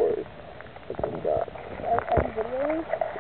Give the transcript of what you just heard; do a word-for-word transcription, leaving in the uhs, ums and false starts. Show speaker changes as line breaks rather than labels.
story of this guy.
Are, are you videoing?